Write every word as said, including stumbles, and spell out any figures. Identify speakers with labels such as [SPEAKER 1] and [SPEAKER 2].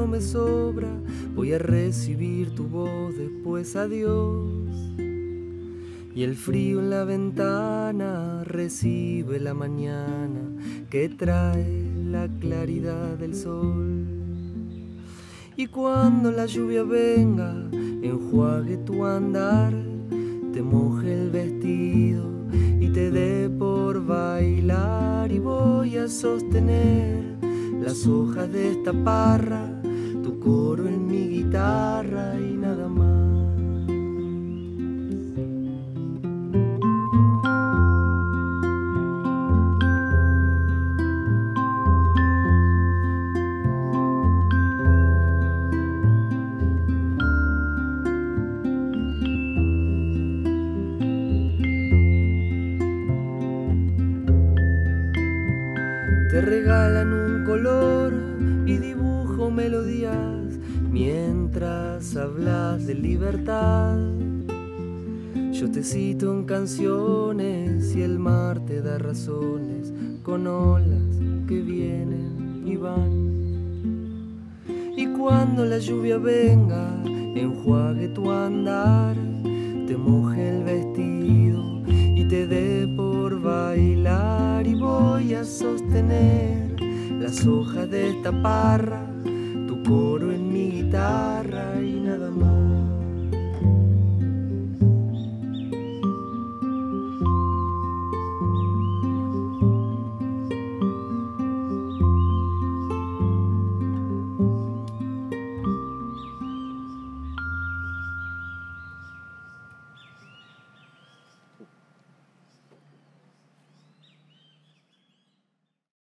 [SPEAKER 1] no me sobra, voy a recibir tu voz, después adiós. Y el frío en la ventana recibe la mañana que trae la claridad del sol. Y cuando la lluvia venga, enjuague tu andar, te moje el vestido y te dé por bailar. Y voy a sostener las hojas de esta parra, tu coro en mi guitarra y nada más. Te regalan un color y dibujo melodías mientras hablas de libertad. Yo te cito en canciones y el mar te da razones con olas que vienen y van. Y cuando la lluvia venga, enjuague tu andar, te moje el vestido y te dé por bailar. Y voy a sostener las hojas de esta parra, tu coro en